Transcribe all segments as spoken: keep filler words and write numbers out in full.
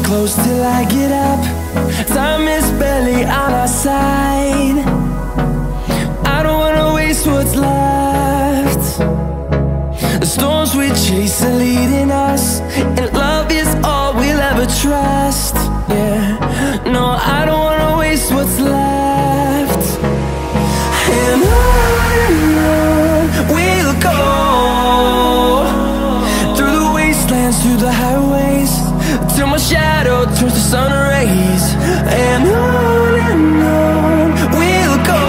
close till I get up. Time is barely on our side. I don't wanna waste what's left. The storms we chase are leading us, and love is all we'll ever trust. Yeah, no, I don't wanna waste what's left. And on and on we'll go, through the wastelands, through the highways, till my shadow turns to sun rays. And on and on we'll go,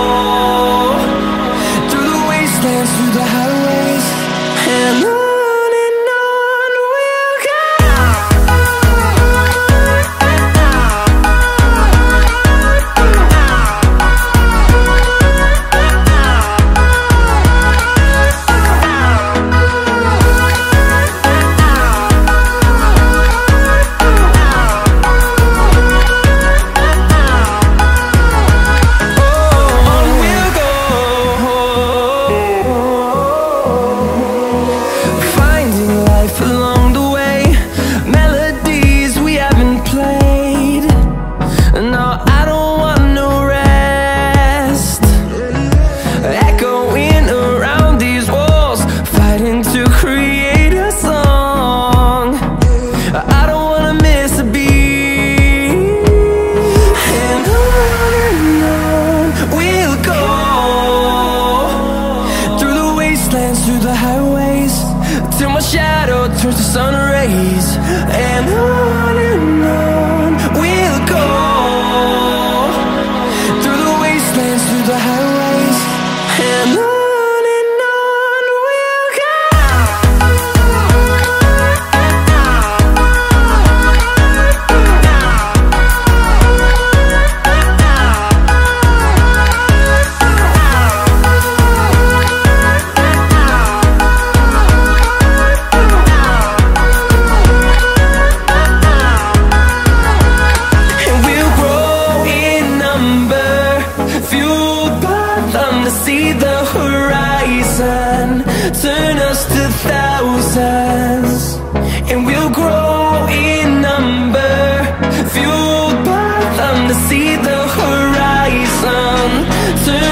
through the wastelands, through the highways, and on. Through the highways, till my shadow turns to sun rays. And on and on we'll go, through the wastelands, through the highways, and on. See the horizon turn us to thousands, and we'll grow in number, fueled by them to see the horizon turn